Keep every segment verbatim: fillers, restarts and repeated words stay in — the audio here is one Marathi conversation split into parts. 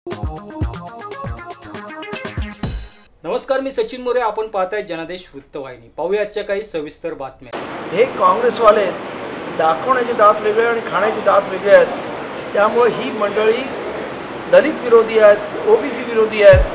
नमस्कार, मी सचिन मोरे. आपण पाहताय जनादेश वृत्तवाहिनी. पाहूया आजच्या काही सविस्तर बातम्या. हे काँग्रेसवाले दाखवण्याचे दात वेगळे आणि खाण्याचे दात वेगळे आहेत. त्यामुळे ही मंडळी दलित विरोधी आहेत, ओबीसी विरोधी आहेत.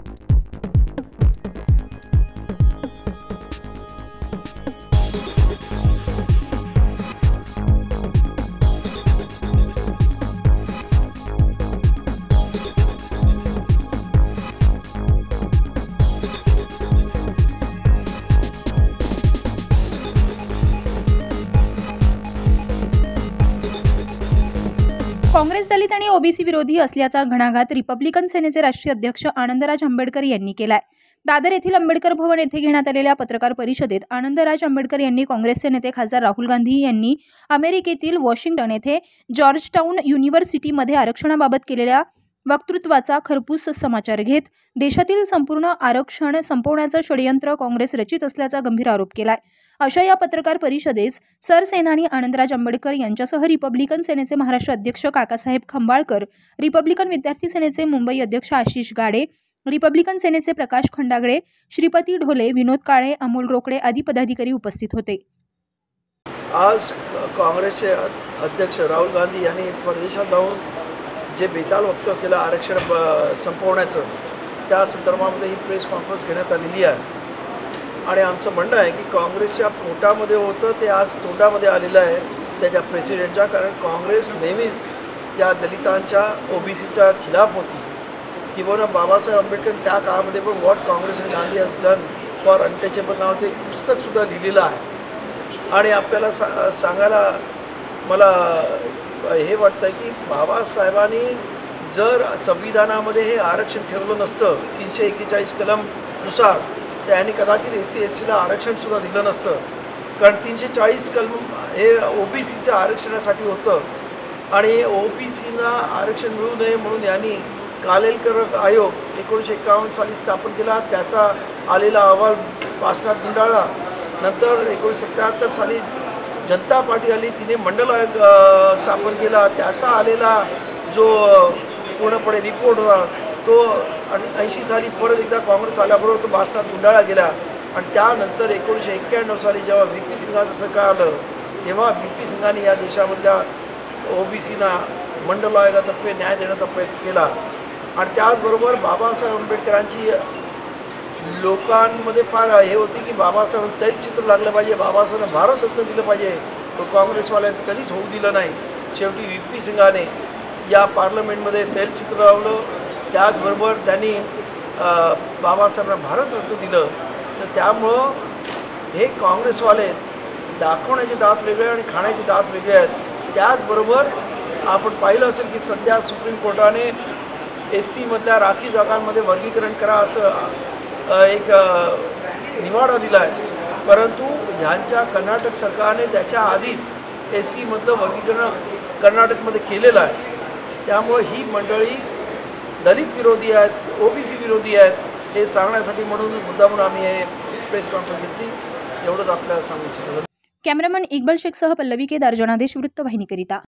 काँग्रेस दलित आणि ओबीसी विरोधी असल्याचा घणाघात रिपब्लिकन सेनेचे राष्ट्रीय अध्यक्ष आनंदराज आंबेडकर यांनी केलाय. दादर येथील आंबेडकर भवन येथे घेण्यात आलेल्या पत्रकार परिषदेत आनंदराज आंबेडकर यांनी काँग्रेसचे नेते खासदार राहुल गांधी यांनी अमेरिकेतील वॉशिंग्टन येथे जॉर्जटाउन युनिव्हर्सिटीमध्ये आरक्षणाबाबत केलेल्या वक्तृत्वाचा खरपूस समाचार घेत देशातील संपूर्ण आरक्षण संपवण्याचं षडयंत्र काँग्रेस रचित असल्याचा गंभीर आरोप केलाय. अशा या पत्रकार परिषदेस सरसेनानी आनंदराज आंबेडकर यांच्यासह रिपब्लिकन सेनेचे महाराष्ट्र अध्यक्ष काकासाहेब खंबाळकर, रिपब्लिकन विद्यार्थी सेनेचे मुंबई अध्यक्ष आशिष गाडे, रिपब्लिकन सेनेचे प्रकाश खंडागळे, श्रीपती ढोले, विनोद काळे, अमोल रोकडे आदी पदाधिकारी उपस्थित होते. आज काँग्रेसचे अध्यक्ष राहुल गांधी यांनी परदेशात जाऊन जे बेताल वक्तव्य केलं आरक्षण संपवण्याचं, त्या संदर्भामध्ये ही प्रेस कॉन्फरन्स घेण्यात आलेली आहे. आणि आमचं म्हणणं आहे की काँग्रेसच्या पोटामध्ये होतं ते आज तोंडामध्ये आलेलं आहे त्याच्या प्रेसिडेंटच्या. कारण काँग्रेस नेहमीच या दलितांच्या ओबीसीच्या खिलाफ होती. किंवा बाबासाहेब आंबेडकर त्या काळामध्ये पण व्हॉट काँग्रेस आणि Gandhi has done for untouchable नावाचं एक पुस्तकसुद्धा लिहिलेलं आहे. आणि आपल्याला सा सांगायला मला हे वाटतं की बाबासाहेबांनी जर संविधानामध्ये हे आरक्षण ठेवलं नसतं तीनशे एक्केचाळीस कलमनुसार, त्यांनी कदाचित एस सी एस सीला आरक्षणसुद्धा दिलं नसतं. कारण तीनशे चाळीस कलम हे ओबीसीच्या आरक्षणासाठी होतं. आणि ओबीसीना आरक्षण मिळू नये म्हणून यांनी कालेलकर आयोग एकोणीसशे एकावन्न साली स्थापन केला. त्याचा आलेला अहवाल भाषणात गुंडाळला. नंतर एकोणीसशे सत्त्याहत्तर साली जनता पार्टी आली, तिने मंडल आयोग स्थापन केला. त्याचा आलेला जो पूर्णपणे रिपोर्ट होता तो ऐंशी साली परत एकदा काँग्रेस आल्याबरोबर तो भाषणात गुंडाळला गेला. आणि त्यानंतर एकोणीसशे एक्क्याण्णव साली जेव्हा व्ही पी सिंगाचं सरकार आलं तेव्हा व्ही पी सिंगाने या देशामधल्या ओबीसीना मंडल आयोगातर्फे न्याय देण्याचा प्रयत्न केला. आणि त्याचबरोबर बाबासाहेब आंबेडकरांची लोकांमध्ये फार हे होती की बाबासाहेब तैलचित्र लागलं पाहिजे, बाबासाहेबांना भारतरत्न दिलं पाहिजे. तो काँग्रेसवाल्यांनी कधीच होऊ दिलं नाही. शेवटी व्ही पी सिंगाने या पार्लमेंटमध्ये तैलचित्र लावलं. त्याचबरोबर त्यांनी बाबासाहेबांना भारतरत्न दिलं. तर त्यामुळं हे काँग्रेसवाले दाखवण्याचे दात वेगळे आणि खाण्याचे दात वेगळे आहेत. त्याचबरोबर आपण पाहिलं असेल की सध्या सुप्रीम कोर्टाने एस सीमधल्या राखीव जागांमध्ये वर्गीकरण करा असं एक निवाडा दिला आहे. परंतु ह्यांच्या कर्नाटक सरकारने त्याच्या आधीच एस सीमधलं वर्गीकरण कर्नाटकमध्ये केलेलं आहे. त्यामुळे ही मंडळी दलित विरोधी आहेत, ओबीसी विरोधी आहेत हे सांगण्यासाठी म्हणून मुद्दा म्हणून आम्ही हे प्रेस कॉन्फरन्स घेतली. एवढंच आपल्याला सांगू इच्छितो. कॅमेरामन इक्बाल शेखसह पल्लवी केदार, जनादेश वृत्तवाहिनीकरिता.